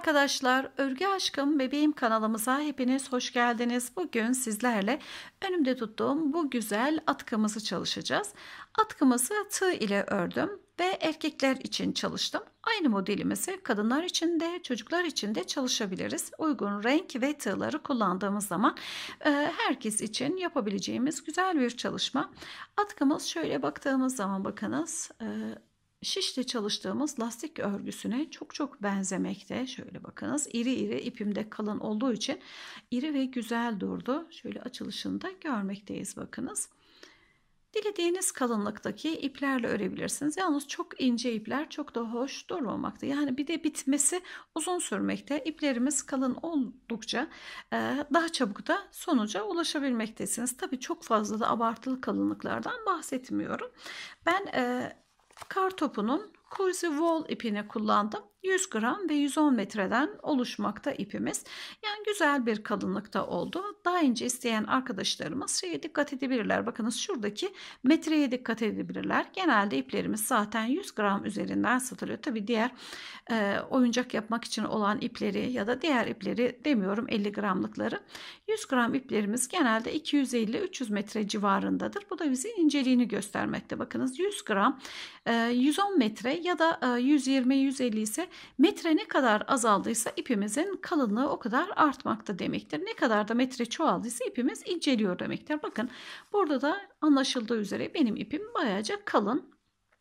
Arkadaşlar, Örgü Aşkım Bebeğim kanalımıza hepiniz hoş geldiniz. Bugün sizlerle önümde tuttuğum bu güzel atkımızı çalışacağız. Atkımızı tığ ile ördüm ve erkekler için çalıştım. Aynı modelimizi kadınlar için de çocuklar için de çalışabiliriz. Uygun renk ve tığları kullandığımız zaman herkes için yapabileceğimiz güzel bir çalışma. Atkımız şöyle baktığımız zaman bakınız. Şişle çalıştığımız lastik örgüsüne çok benzemekte. Şöyle bakınız, iri iri, ipim de kalın olduğu için iri ve güzel durdu. Şöyle açılışında görmekteyiz bakınız. Dilediğiniz kalınlıktaki iplerle örebilirsiniz. Yalnız çok ince ipler çok da hoş durmamakta. Yani bir de bitmesi uzun sürmekte. İplerimiz kalın oldukça daha çabuk da sonuca ulaşabilmektesiniz. Tabii çok fazla da abartılı kalınlıklardan bahsetmiyorum. Ben kar topunun Cozy Wool ipini kullandım. 100 gram ve 110 metreden oluşmakta ipimiz. Yani güzel bir kalınlıkta oldu. Daha ince isteyen arkadaşlarımız şeye dikkat edebilirler. Bakınız şuradaki metreye dikkat edebilirler. Genelde iplerimiz zaten 100 gram üzerinden satılıyor. Tabii diğer oyuncak yapmak için olan ipleri ya da diğer ipleri demiyorum, 50 gramlıkları. 100 gram iplerimiz genelde 250-300 metre civarındadır. Bu da bize inceliğini göstermekte. Bakınız 100 gram 110 metre ya da 120-150 ise metre ne kadar azaldıysa ipimizin kalınlığı o kadar artmakta demektir. Ne kadar da metre çoğaldıysa ipimiz inceliyor demektir. Bakın burada da anlaşıldığı üzere benim ipim bayağıca kalın.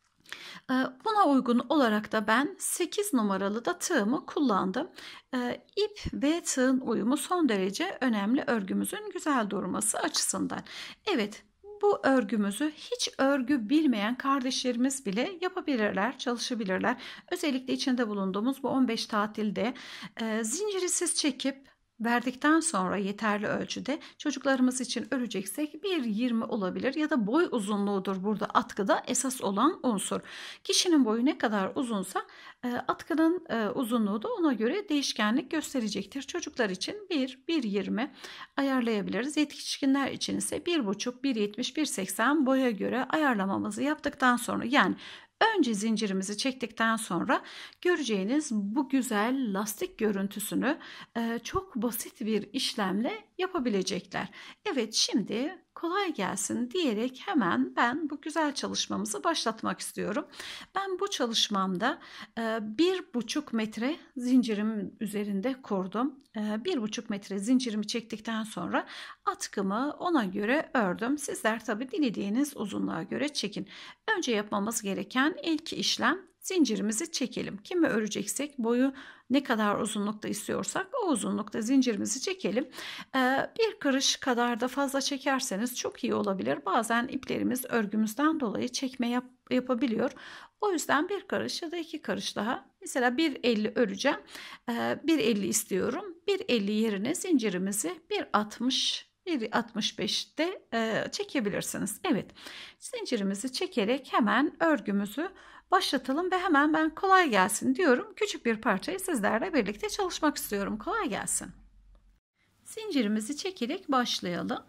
Buna uygun olarak da ben 8 numaralı da tığımı kullandım. İp ve tığın uyumu son derece önemli örgümüzün güzel durması açısından. Evet. Bu örgümüzü hiç örgü bilmeyen kardeşlerimiz bile yapabilirler, çalışabilirler. Özellikle içinde bulunduğumuz bu 15 tatilde zinciri siz çekip verdikten sonra yeterli ölçüde çocuklarımız için öreceksek 1,20 olabilir ya da boy uzunluğudur burada atkıda esas olan unsur. Kişinin boyu ne kadar uzunsa atkının uzunluğu da ona göre değişkenlik gösterecektir. Çocuklar için 1,20 ayarlayabiliriz. Yetişkinler için ise 1,5, 1,70, 1,80 boya göre ayarlamamızı yaptıktan sonra, yani önce zincirimizi çektikten sonra göreceğiniz bu güzel lastik görüntüsünü çok basit bir işlemle yapabilecekler. Evet, şimdi kolay gelsin diyerek hemen ben bu güzel çalışmamızı başlatmak istiyorum. Ben bu çalışmamda 1,5 metre zincirimin üzerinde kurdum. 1,5 metre zincirimi çektikten sonra atkımı ona göre ördüm. Sizler tabi dilediğiniz uzunluğa göre çekin. Önce yapmamız gereken ilk işlem zincirimizi çekelim. Kimi öreceksek boyu ne kadar uzunlukta istiyorsak o uzunlukta zincirimizi çekelim. Bir karış kadar da fazla çekerseniz çok iyi olabilir. Bazen iplerimiz örgümüzden dolayı çekme yapabiliyor. O yüzden bir karış ya da 2 karış daha. Mesela 1,50 öreceğim. 1,50 istiyorum. 1,50 yerine zincirimizi 1,60 1,65'te çekebilirsiniz. Evet, zincirimizi çekerek hemen örgümüzü başlatalım ve hemen ben kolay gelsin diyorum. Küçük bir parçayı sizlerle birlikte çalışmak istiyorum. Kolay gelsin. Zincirimizi çekerek başlayalım.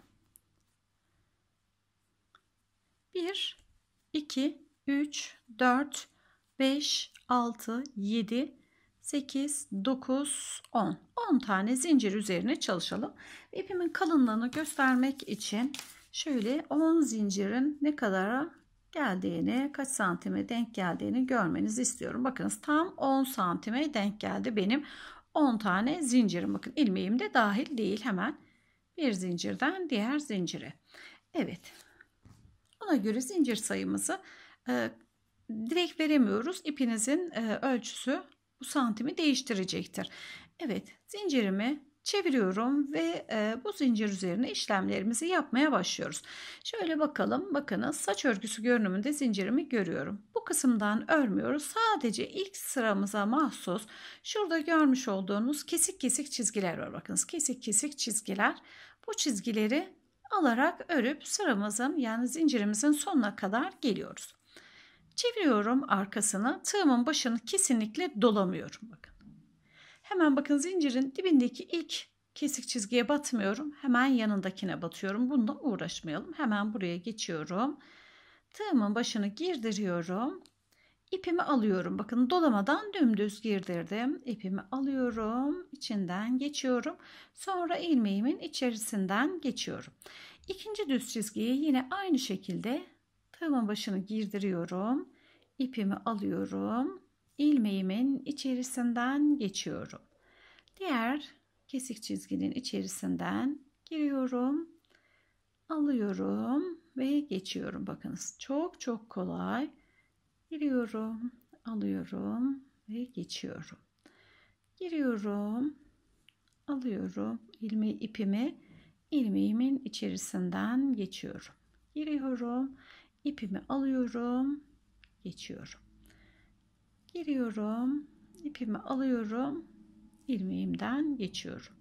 1, 2, 3, 4, 5, 6, 7, 8, 9, 10. 10 tane zincir üzerine çalışalım. İpimin kalınlığını göstermek için şöyle 10 zincirin ne kadara geldiğini, kaç santime denk geldiğini görmenizi istiyorum. Bakınız tam 10 santime denk geldi benim 10 tane zincirim. Bakın ilmeğim de dahil değil, hemen bir zincirden diğer zincire. Evet. Ona göre zincir sayımızı direkt veremiyoruz. İpinizin ölçüsü bu santimi değiştirecektir. Evet, zincirimi çeviriyorum ve bu zincir üzerine işlemlerimizi yapmaya başlıyoruz. Şöyle bakalım. Bakınız, saç örgüsü görünümünde zincirimi görüyorum. Bu kısımdan örmüyoruz. Sadece ilk sıramıza mahsus şurada görmüş olduğunuz kesik kesik çizgiler var. Bakınız, kesik kesik çizgiler. Bu çizgileri alarak örüp sıramızın, yani zincirimizin sonuna kadar geliyoruz. Çeviriyorum arkasını. Tığımın başını kesinlikle dolamıyorum. Bakın. Hemen bakın, zincirin dibindeki ilk kesik çizgiye batmıyorum. Hemen yanındakine batıyorum. Bununla uğraşmayalım. Hemen buraya geçiyorum. Tığımın başını girdiriyorum. İpimi alıyorum. Bakın dolamadan dümdüz girdirdim. İpimi alıyorum. İçinden geçiyorum. Sonra ilmeğimin içerisinden geçiyorum. İkinci düz çizgiye yine aynı şekilde tığımın başını girdiriyorum. İpimi alıyorum. İlmeğimin içerisinden geçiyorum. Diğer kesik çizginin içerisinden giriyorum. Alıyorum ve geçiyorum. Bakınız çok çok kolay. Giriyorum, alıyorum ve geçiyorum. Giriyorum, alıyorum ipimi ilmeğimin içerisinden geçiyorum. Giriyorum, ipimi alıyorum, geçiyorum. Giriyorum, ipimi alıyorum, ilmeğimden geçiyorum.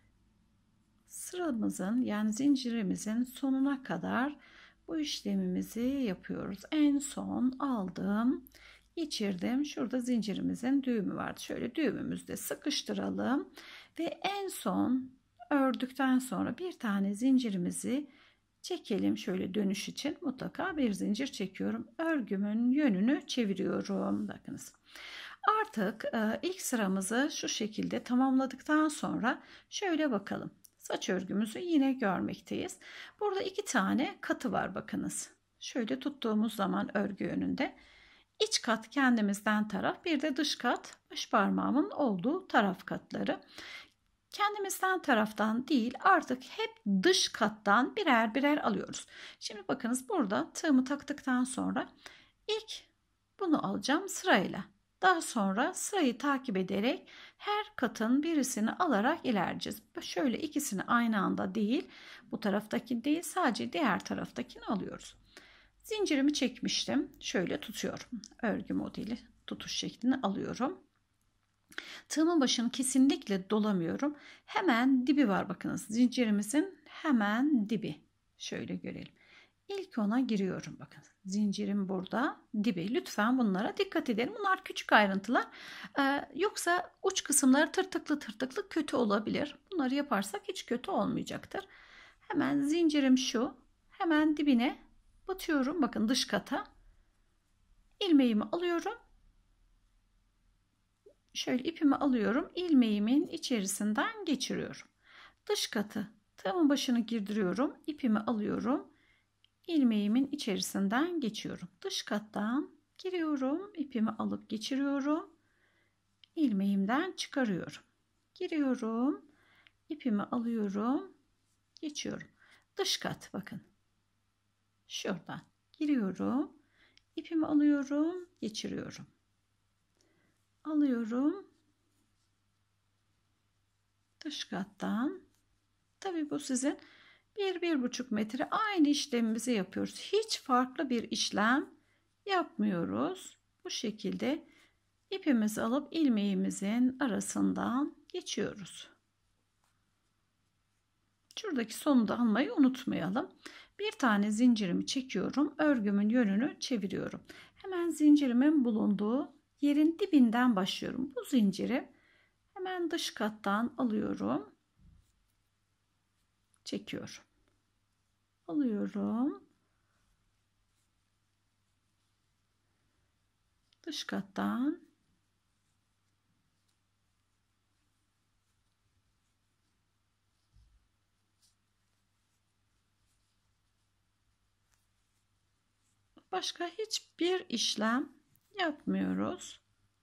Sıramızın yani zincirimizin sonuna kadar bu işlemimizi yapıyoruz. En son aldım, geçirdim. Şurada zincirimizin düğümü vardı. Şöyle düğümümüzü de sıkıştıralım ve en son ördükten sonra bir tane zincirimizi çekelim. Şöyle dönüş için mutlaka bir zincir çekiyorum. Örgümün yönünü çeviriyorum. Bakınız. Artık ilk sıramızı şu şekilde tamamladıktan sonra şöyle bakalım. Saç örgümüzü yine görmekteyiz. Burada 2 tane katı var bakınız. Şöyle tuttuğumuz zaman örgü yönünde. İç kat kendimizden taraf, bir de dış kat baş parmağımın olduğu taraf katları. Kendimizden taraftan değil, artık hep dış kattan birer birer alıyoruz. Şimdi bakınız burada tığımı taktıktan sonra ilk bunu alacağım sırayla. Daha sonra sırayı takip ederek her katın birisini alarak ilerleyeceğiz. Şöyle ikisini aynı anda değil, bu taraftaki değil, sadece diğer taraftakini alıyoruz. Zincirimi çekmiştim. Şöyle tutuyorum. Örgü modeli tutuş şeklini alıyorum. Tığımın başını kesinlikle dolamıyorum. Hemen dibi var bakınız. Zincirimizin hemen dibi. Şöyle görelim. İlk ona giriyorum bakın. Zincirim burada dibi. Lütfen bunlara dikkat edelim. Bunlar küçük ayrıntılar. Yoksa uç kısımları tırtıklı tırtıklı kötü olabilir. Bunları yaparsak hiç kötü olmayacaktır. Hemen zincirim şu. Hemen dibine batıyorum. Bakın dış kata. İlmeğimi alıyorum. Şöyle ipimi alıyorum. İlmeğimin içerisinden geçiriyorum. Dış katı. Tığımın başını girdiriyorum. İpimi alıyorum. İlmeğimin içerisinden geçiyorum. Dış kattan giriyorum. İpimi alıp geçiriyorum. İlmeğimden çıkarıyorum. Giriyorum. İpimi alıyorum. Geçiyorum. Dış kat bakın. Şuradan giriyorum. İpimi alıyorum. Geçiriyorum. Alıyorum. Dış kattan. Tabii bu sizin 1-1,5 metre aynı işlemimizi yapıyoruz. Hiç farklı bir işlem yapmıyoruz. Bu şekilde ipimizi alıp ilmeğimizin arasından geçiyoruz. Şuradaki sonu da almayı unutmayalım. Bir tane zincirimi çekiyorum. Örgümün yönünü çeviriyorum. Hemen zincirimin bulunduğu yerin dibinden başlıyorum. Bu zinciri hemen dış kattan alıyorum. Çekiyorum. Alıyorum. Dış kattan başka hiçbir işlem yapmıyoruz.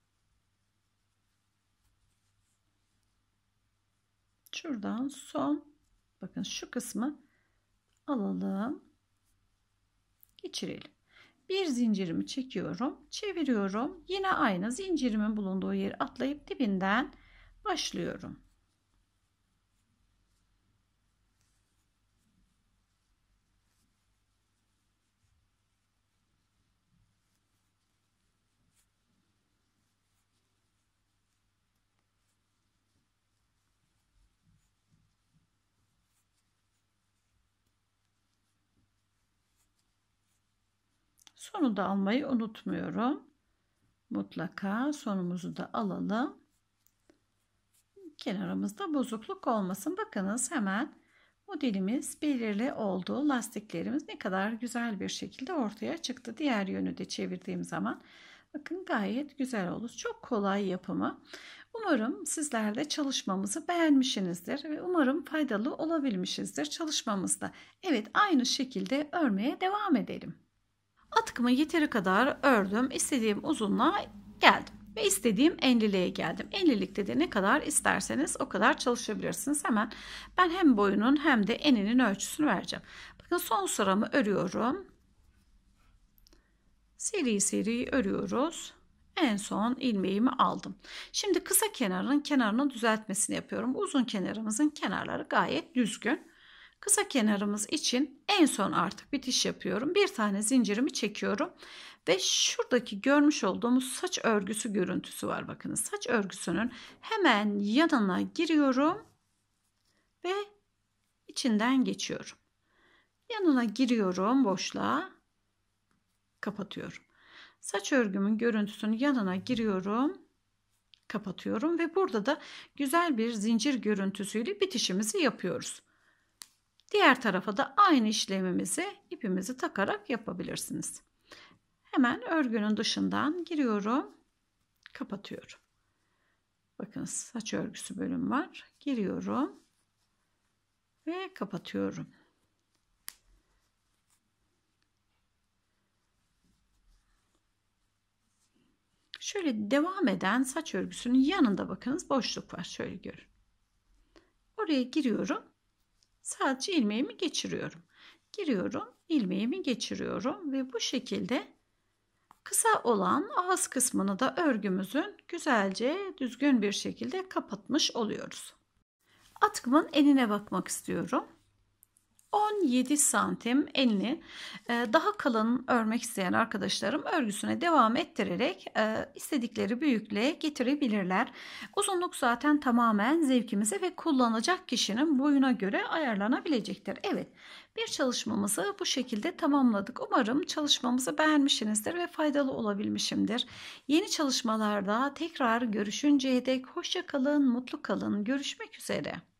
Şuradan son bakın şu kısmı alalım. Geçirelim. Bir zincirimi çekiyorum. Çeviriyorum. Yine aynı zincirimin bulunduğu yeri atlayıp dibinden başlıyorum. Sonu da almayı unutmuyorum. Mutlaka sonumuzu da alalım. Kenarımızda bozukluk olmasın. Bakınız hemen modelimiz belirli oldu. Lastiklerimiz ne kadar güzel bir şekilde ortaya çıktı. Diğer yönü de çevirdiğim zaman Bakın gayet güzel oldu. Çok kolay yapımı. Umarım sizler de çalışmamızı beğenmişsinizdir ve umarım faydalı olabilmişizdir çalışmamızda. Evet, aynı şekilde örmeye devam edelim. Atkımı yeteri kadar ördüm. İstediğim uzunluğa geldim ve istediğim enliliğe geldim. Enlilikte de ne kadar isterseniz o kadar çalışabilirsiniz. Hemen ben hem boyunun hem de eninin ölçüsünü vereceğim. Bakın son sıramı örüyorum. Seri seri örüyoruz. En son ilmeğimi aldım. Şimdi kısa kenarının düzeltmesini yapıyorum. Uzun kenarımızın kenarları gayet düzgün. Kısa kenarımız için en son artık bitiş yapıyorum. Bir tane zincirimi çekiyorum. Ve şuradaki görmüş olduğumuz saç örgüsü görüntüsü var. Bakınız, saç örgüsünün hemen yanına giriyorum. Ve içinden geçiyorum. Yanına giriyorum, boşluğa kapatıyorum. Saç örgümün görüntüsünün yanına giriyorum, kapatıyorum ve burada da güzel bir zincir görüntüsüyle bitişimizi yapıyoruz. Diğer tarafa da aynı işlemimizi ipimizi takarak yapabilirsiniz. Hemen örgünün dışından giriyorum, kapatıyorum. Bakın, saç örgüsü bölüm var. Giriyorum ve kapatıyorum. Şöyle devam eden saç örgüsünün yanında bakınız boşluk var. Şöyle görün. Oraya giriyorum. Sadece ilmeğimi geçiriyorum. Giriyorum, ilmeğimi geçiriyorum ve bu şekilde kısa olan ağız kısmını da örgümüzün güzelce düzgün bir şekilde kapatmış oluyoruz. Atkımın enine bakmak istiyorum. 17 santim enini daha kalın örmek isteyen arkadaşlarım örgüsüne devam ettirerek istedikleri büyüklüğe getirebilirler. Uzunluk zaten tamamen zevkimize ve kullanacak kişinin boyuna göre ayarlanabilecektir. Evet, bir çalışmamızı bu şekilde tamamladık. Umarım çalışmamızı beğenmişsinizdir ve faydalı olabilmişimdir. Yeni çalışmalarda tekrar görüşünceye dek hoşça kalın, mutlu kalın. Görüşmek üzere.